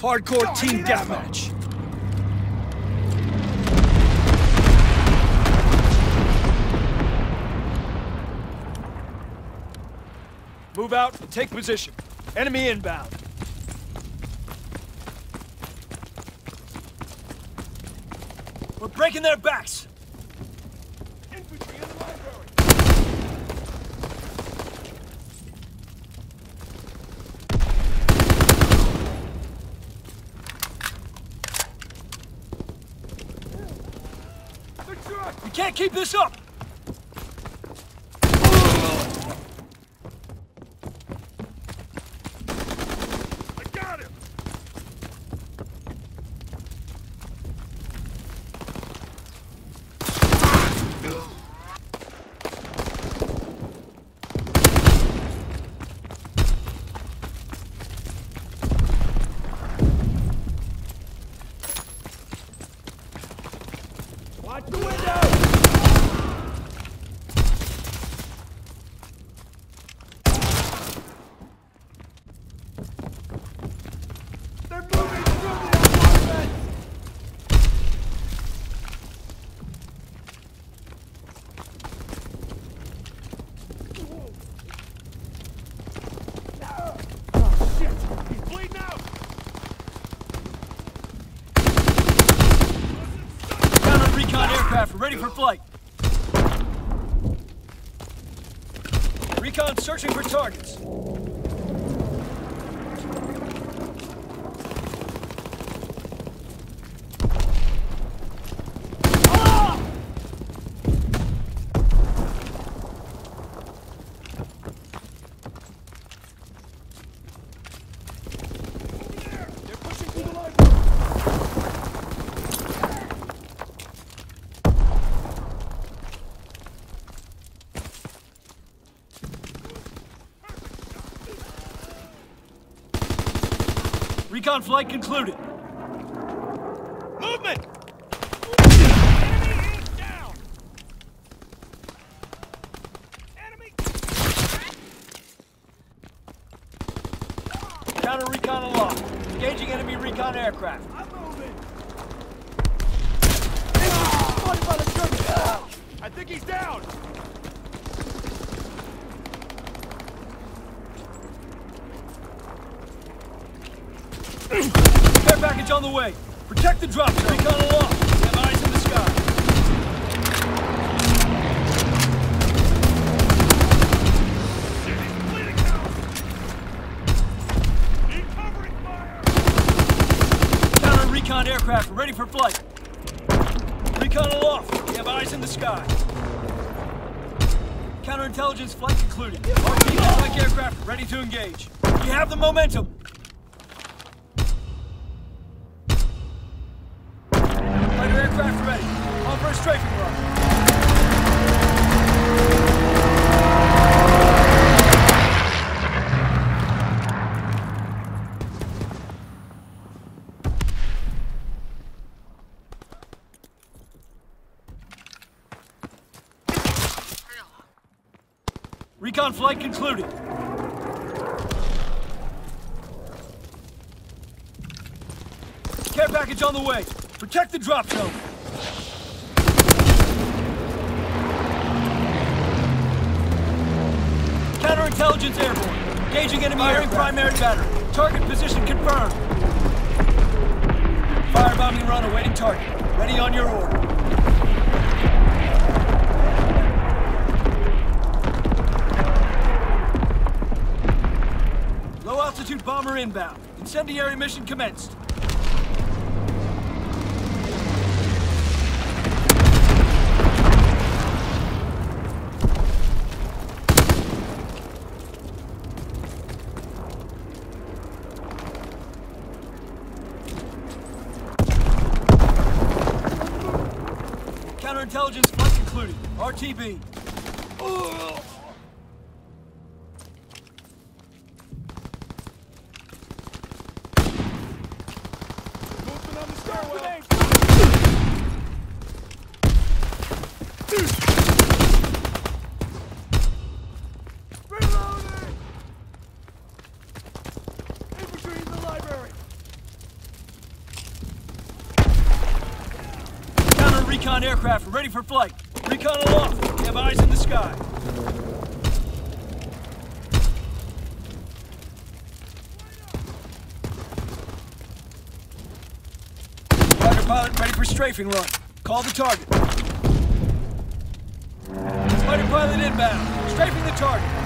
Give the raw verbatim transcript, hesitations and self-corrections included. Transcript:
Hardcore team deathmatch. Move out and take position. Enemy inbound. We're breaking their backs. Infantry in the library. We can't keep this up. Watch the window! They're moving through the apartment! Oh, shit! He's bleeding out! Recon aircraft ready for flight. Recon searching for targets. Ah! They're pushing through the library. Recon flight concluded. Movement! Enemy is down! Enemy! Counter recon aloft. Engaging enemy recon aircraft. I'm moving! Spotted by the German! I think he's down! Care package on the way. Protect the drop zone. Recon aloft. We have eyes in the sky. Covering fire. Counter recon aircraft ready for flight. Recon aloft. We have eyes in the sky. Counterintelligence flight concluded. R P strike aircraft ready to engage. We have the momentum. Aircraft ready. On for a strafing run. Recon flight concluded. Care package on the way. Protect the drop zone. Counterintelligence airborne. Engaging enemy firing primary battery. Target position confirmed. Firebombing run awaiting target. Ready on your order. Low altitude bomber inbound. Incendiary mission commenced. Counterintelligence flight concluded. R T B. Ugh. Movement on the stairway. Reloading! Infantry in the library. Recon aircraft ready for flight. Recon aloft. We have eyes in the sky. Fighter pilot ready for strafing run. Call the target. Fighter pilot inbound. Strafing the target.